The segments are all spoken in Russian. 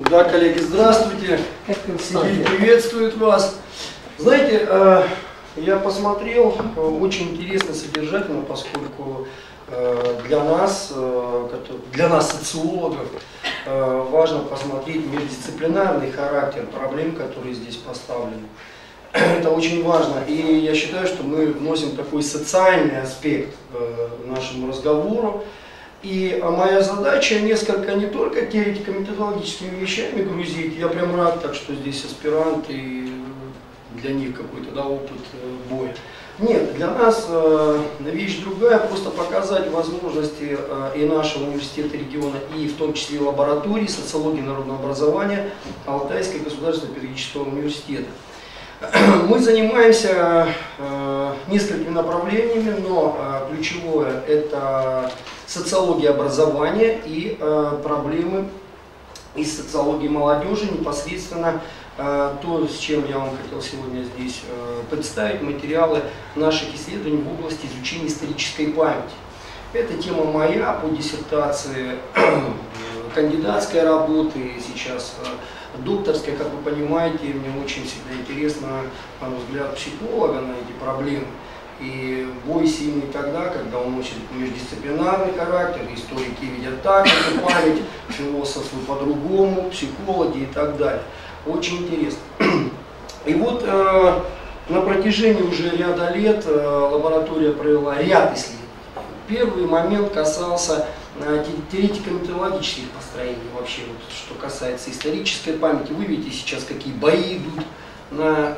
Да, коллеги, здравствуйте. Сергей приветствует вас. Знаете, я посмотрел, очень интересно, содержательно, поскольку для нас, социологов, важно посмотреть междисциплинарный характер проблем, которые здесь поставлены. Это очень важно. И я считаю, что мы вносим такой социальный аспект нашему разговору. И моя задача несколько не только теоретико-методологическими вещами грузить, я прям рад, так что здесь аспиранты, и для них какой-то опыт боя. Нет, для нас вещь другая, просто показать возможности и нашего университета региона, и в том числе лаборатории социологии народного образования Алтайского государственного педагогического университета. Мы занимаемся несколькими направлениями, но ключевое – это социология образования и проблемы из социологии молодежи, непосредственно то, с чем я вам хотел сегодня здесь представить, материалы наших исследований в области изучения исторической памяти. Это тема моя по диссертации, кандидатской работы, сейчас докторская, как вы понимаете, мне очень всегда интересно, на мой взгляд, психолога на эти проблемы. И бой сильный тогда, когда он носит междисциплинарный характер, историки видят так эту память, философы по-другому, психологи и так далее. Очень интересно. И вот на протяжении уже ряда лет лаборатория провела ряд исследований. Первый момент касался теоретико-методологических построений вообще, вот, что касается исторической памяти. Вы видите сейчас, какие бои идут на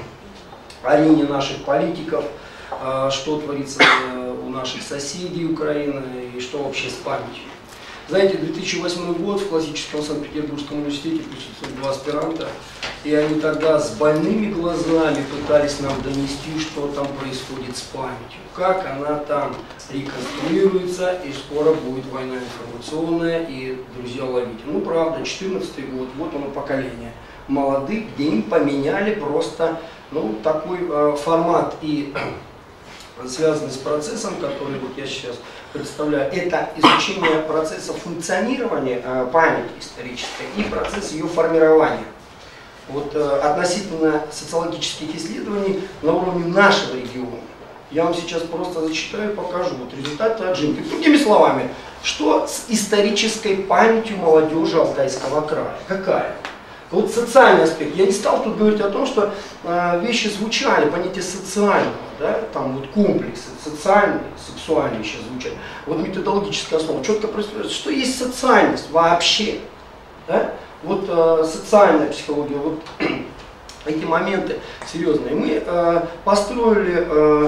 арене наших политиков, что творится у наших соседей Украины и что вообще с памятью. Знаете, 2008 год в классическом Санкт-Петербургском университете присутствуют 2 аспиранта, и они тогда с больными глазами пытались нам донести, что там происходит с памятью, как она там реконструируется, и скоро будет война информационная, и, друзья, ловите. Ну, правда, 2014 год, вот оно поколение молодых, где им поменяли просто, ну, такой формат и связанный с процессом, который вот я сейчас представляю, это изучение процесса функционирования памяти исторической и процесс ее формирования. Вот относительно социологических исследований на уровне нашего региона. Я вам сейчас просто зачитаю и покажу. Вот результаты отжимки. Другими словами, что с исторической памятью молодежи Алтайского края? Какая? Вот социальный аспект. Я не стал тут говорить о том, что вещи звучали, понятие социального, да, там вот комплексы, социальные, сексуальные сейчас звучат. Вот методологическая основа четко происходит, что есть социальность вообще. Да? Вот социальная психология, вот эти моменты серьезные. Мы построили,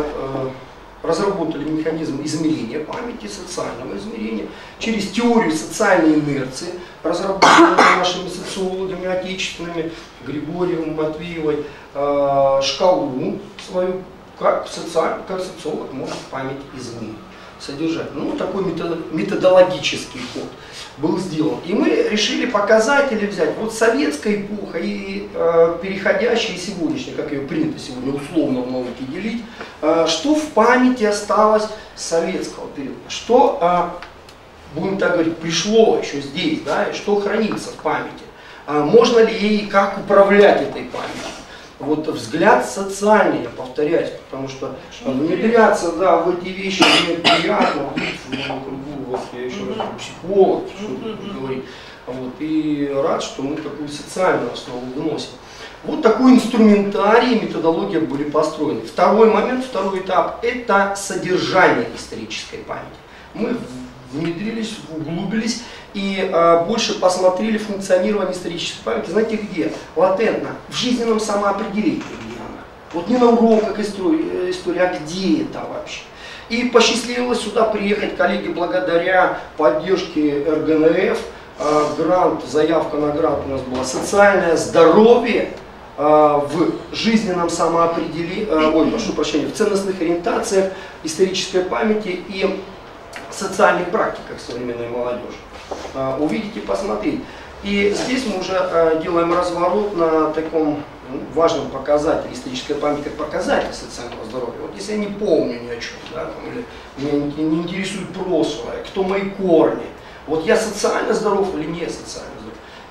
разработали механизм измерения памяти, социального измерения, через теорию социальной инерции, разработанную нашими социологами отечественными, Григорьевым, Матвеевой, шкалу свою, как социолог может память измерить, содержать. Ну, такой методологический ход был сделан. И мы решили показатели взять. Вот советская эпоха и переходящая сегодняшняя, как ее принято сегодня условно в науке делить, что в памяти осталось с советского периода, что, будем так говорить, пришло еще здесь, да, и что хранится в памяти. Можно ли ей, как управлять этой памятью? Вот взгляд социальный, я повторяюсь, потому что внедряться, да, в эти вещи мне приятно, быть в моем кругу, вот, я еще раз говорю, психолог, что говорить, вот, и рад, что мы такую социальную основу выносим. Вот такой инструментарий, методология были построены. Второй момент, второй этап – это содержание исторической памяти. Мы внедрились, углубились и больше посмотрели функционирование исторической памяти. Знаете где? Латентно, в жизненном самоопределении, где она. Вот не на уроках истории, а где это вообще? И посчастливилось сюда приехать, коллеги, благодаря поддержке РГНФ, грант, заявка на грант у нас была «Социальное здоровье в жизненном самоопределении», прошу прощения, в ценностных ориентациях, исторической памяти и социальных практиках современной молодежи. Увидите, посмотреть. И здесь мы уже делаем разворот на таком важном показателе исторической памяти, как показатель социального здоровья. Вот если я не помню ни о чем, да, или меня не интересует прошлое, кто мои корни, вот я социально здоров или не социально здоров.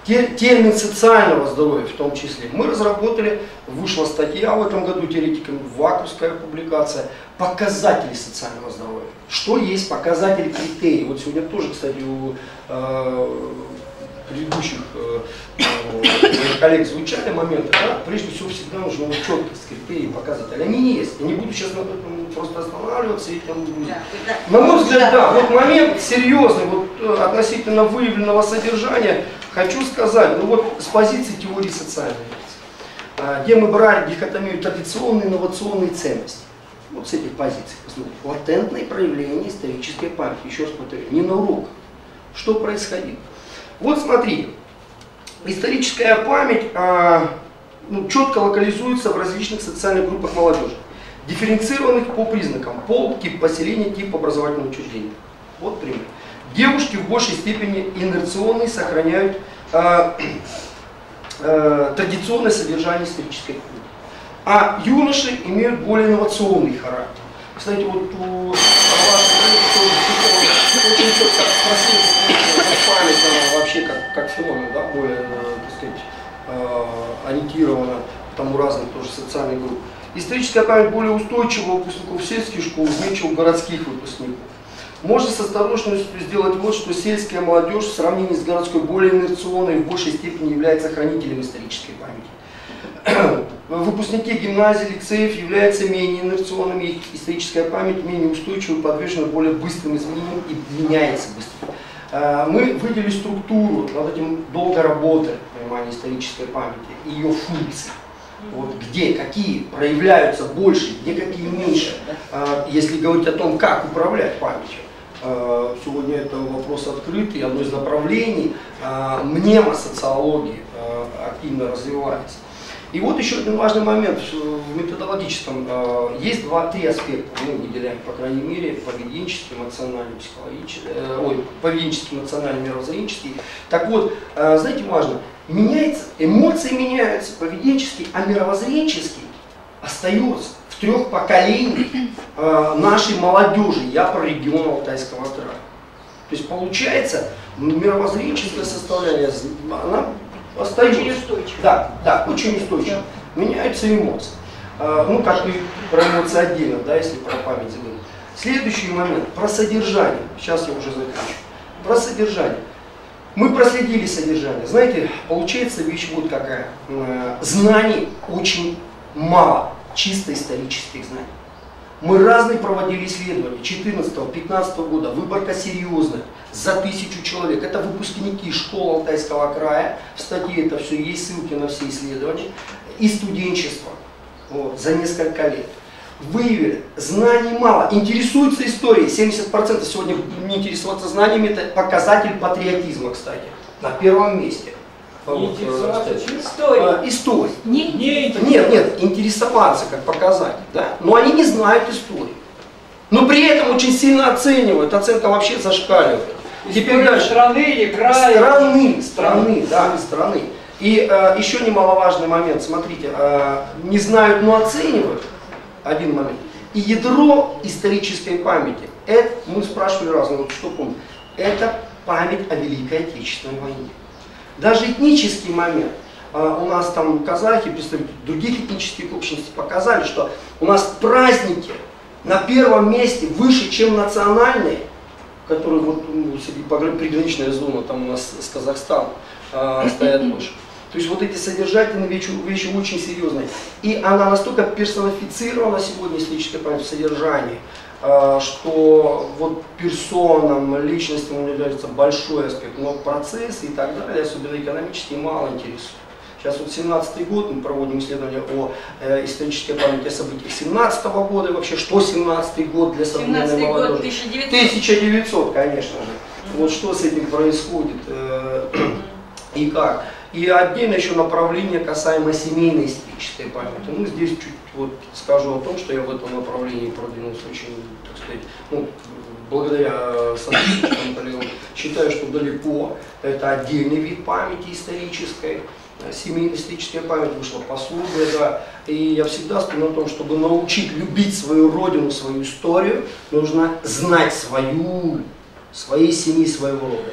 термин социального здоровья в том числе. Мы разработали, вышла статья в этом году теоретиками, ваковская публикация, показатели социального здоровья. Что есть показатели, критерии. Вот сегодня тоже, кстати, у предыдущих коллег звучали моменты, да? Прежде всего всегда нужна четкость, критерии, показатели. Они есть. Я не буду сейчас на этом просто останавливаться. На мой взгляд, да, вот момент серьезный, вот, относительно выявленного содержания, хочу сказать, ну вот с позиции теории социальной медицины, где мы брали дихотомию традиционные и инновационные ценности. Вот с этих позиций. Латентное проявление исторической памяти. Еще раз повторю, не на урок. Что происходило? Вот смотри, историческая память четко локализуется в различных социальных группах молодежи, дифференцированных по признакам: пол, тип поселения, тип образовательного учреждения. Вот пример. Девушки в большей степени инерционные сохраняют традиционное содержание исторической памяти, а юноши имеют более инновационный характер. Кстати, вот у вашей очень четко спросили, память она вообще как феномен, да, более, так сказать, ориентирована там, у разных тоже социальных групп. Историческая память более устойчива у выпускников сельских школ, меньше у городских выпускников. Можно с осторожностью сделать вот, что сельская молодежь в сравнении с городской более инерционной и в большей степени является хранителем исторической памяти. Выпускники гимназий, лицеев являются менее инерционными, их историческая память менее устойчивой, подвержена более быстрым изменениям и меняется быстро. Мы выделили структуру, над этим долго работали, понимание исторической памяти и ее функции. Вот где какие проявляются больше, где какие меньше. Если говорить о том, как управлять памятью, сегодня это вопрос открытый, одно из направлений мнемосоциологии активно развивается. И вот еще один важный момент в методологическом. Есть три аспекта, мы выделяем, по крайней мере, поведенческий, эмоциональный, психологический, поведенческий, эмоциональный, мировоззренческий. Так вот, знаете, важно, меняется, эмоции меняются, поведенческий, а мировоззренческий остается в 3 поколениях нашей молодежи. Я про регион Алтайского края. То есть получается, мировоззренческая составляющая, она остается. Очень устойчиво. Да, очень устойчиво. Меняются эмоции. Ну, как и про эмоции отдельно, да, если про память говорим. Следующий момент, про содержание. Сейчас я уже закончу. Про содержание. Мы проследили содержание. Знаете, получается вещь вот какая. Знаний очень мало, чисто исторических знаний. Мы разные проводили исследования 2014-2015 года, выборка серьезная, за 1000 человек. Это выпускники школ Алтайского края, в статье это все есть, ссылки на все исследования, и студенчество вот, за несколько лет. Выявили, знаний мало, интересуются историей, 70% сегодня не интересоваться знаниями, это показатель патриотизма, кстати, на первом месте. История. Нет, интересоваться как показатель, да? Но они не знают историю. Но при этом очень сильно оценивают, оценка вообще зашкаливает. Теперь дальше. Страны или края? Страны. И еще немаловажный момент, смотрите, не знают, но оценивают, один момент. И ядро исторической памяти, это, мы спрашивали разные, вот что помню, это память о Великой Отечественной войне. Даже этнический момент. У нас там казахи, представители других этнических общностей показали, что у нас праздники на первом месте выше, чем национальные, которые вот приграничная зона, там у нас с Казахстаном стоят выше. То есть вот эти содержательные вещи очень серьезные. И она настолько персонифицирована сегодня, историческая память в содержании, что вот персонам, личностям является большой аспект, но процессы и так далее, особенно экономические, мало интересуют. Сейчас вот 17-й год мы проводим исследования о исторической памяти о событиях 17-го года, и вообще что 17-й год для современной молодежи. 1900, конечно же. Вот что с этим происходит и как. И отдельно еще направление касаемо семейной исторической памяти. Ну, здесь чуть вот скажу о том, что я в этом направлении продвинулся очень, так сказать, ну, благодаря сотрудничеству коллегам, считаю, что далеко. Это отдельный вид памяти исторической, семейная историческая память, вышла пособие, да. И я всегда стою на том, чтобы научить любить свою родину, свою историю, нужно знать своей семьи, своего рода.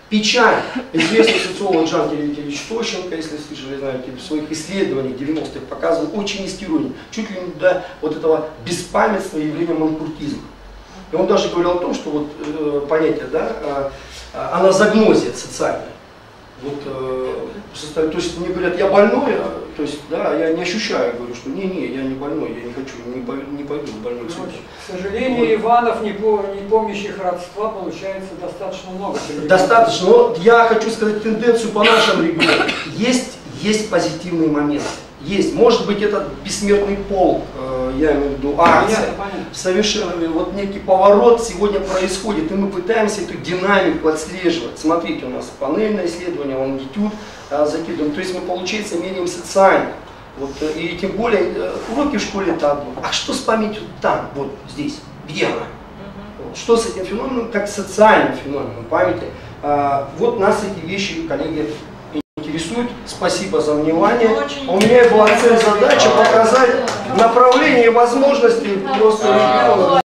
Печаль. Известный социолог Жан Терентьевич Тощенко, если слышали, знаете, в своих исследованиях 90-х показывал очень низкий уровень, чуть ли не до вот этого беспамятства явления манкуртизма. И он даже говорил о том, что вот понятие, да, аназогнозия социальная. Вот, то есть мне говорят, я больной, то есть, да, я не ощущаю, говорю, что не, я не больной, я не хочу, не пойду в больной случай. К сожалению, вот. Иванов, не помнящих родства, получается достаточно много. Достаточно, но я хочу сказать тенденцию по нашему региону. Есть позитивные моменты. Есть, может быть, этот бессмертный полк, я имею в виду акция, совершенно, вот некий поворот сегодня происходит, и мы пытаемся эту динамику отслеживать. Смотрите, у нас панельное исследование, лонгитюд закидываем, то есть мы, получается, меряем социально. Вот, и тем более, уроки в школе это одно. А что с памятью там, вот здесь, где она? Вот, что с этим феноменом, как социальным феноменом памяти? Вот нас эти вещи, коллеги, интересует. Спасибо за внимание. У меня была цель, задача показать направление и возможности просто региона.